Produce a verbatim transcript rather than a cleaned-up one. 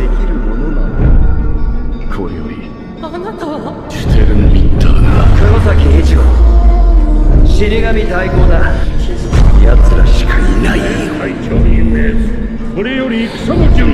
できるものなんだ。これよりあなたはシュテルンビッターが黒崎一護、死神対抗だ。奴らしかいない。 会長に命ずこれより戦の準